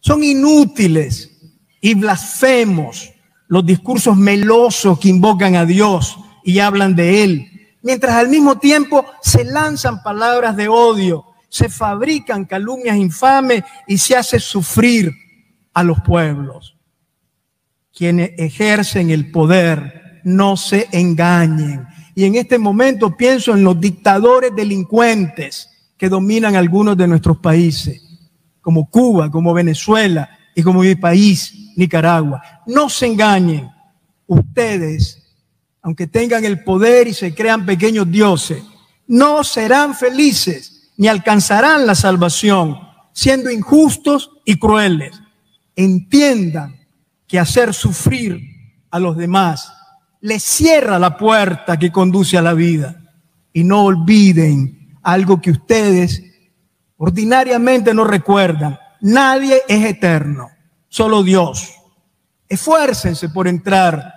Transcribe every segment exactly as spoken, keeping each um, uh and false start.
Son inútiles y blasfemos los discursos melosos que invocan a Dios y hablan de Él, mientras al mismo tiempo se lanzan palabras de odio, se fabrican calumnias infames y se hace sufrir a los pueblos. Quienes ejercen el poder no se engañen. Y en este momento pienso en los dictadores delincuentes que dominan algunos de nuestros países, como Cuba, como Venezuela y como mi país, Nicaragua. No se engañen. Ustedes, aunque tengan el poder y se crean pequeños dioses, no serán felices ni alcanzarán la salvación, siendo injustos y crueles. Entiendan que hacer sufrir a los demás les cierra la puerta que conduce a la vida. Y no olviden algo que ustedes ordinariamente no recuerdan. Nadie es eterno, solo Dios. Esfuércense por entrar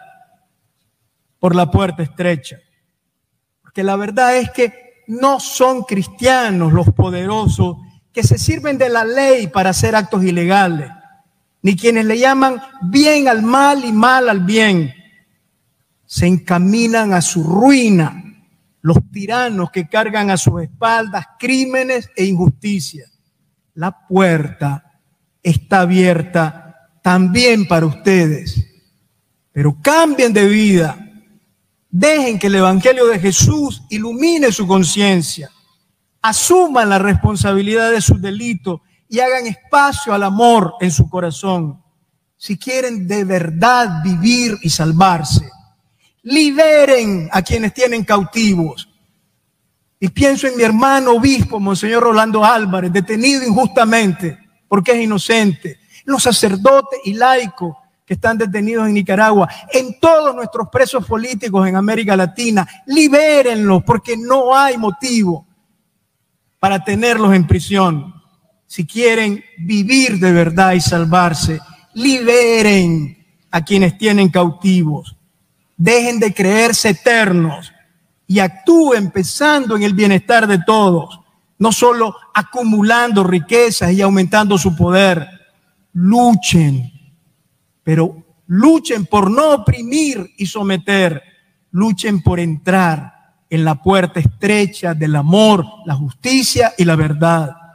por la puerta estrecha, porque la verdad es que no son cristianos los poderosos que se sirven de la ley para hacer actos ilegales, ni quienes le llaman bien al mal y mal al bien. Se encaminan a su ruina los tiranos que cargan a sus espaldas crímenes e injusticias. La puerta está abierta también para ustedes, pero cambien de vida. Dejen que el Evangelio de Jesús ilumine su conciencia. Asuman la responsabilidad de sus delitos y hagan espacio al amor en su corazón. Si quieren de verdad vivir y salvarse, liberen a quienes tienen cautivos. Y pienso en mi hermano obispo, Monseñor Rolando Álvarez, detenido injustamente porque es inocente. Los sacerdotes y laicos que están detenidos en Nicaragua, en todos nuestros presos políticos en América Latina, libérenlos porque no hay motivo para tenerlos en prisión. Si quieren vivir de verdad y salvarse, liberen a quienes tienen cautivos. Dejen de creerse eternos y actúen pensando en el bienestar de todos, no solo acumulando riquezas y aumentando su poder. Luchen. Pero luchen por no oprimir y someter. Luchen por entrar en la puerta estrecha del amor, la justicia y la verdad.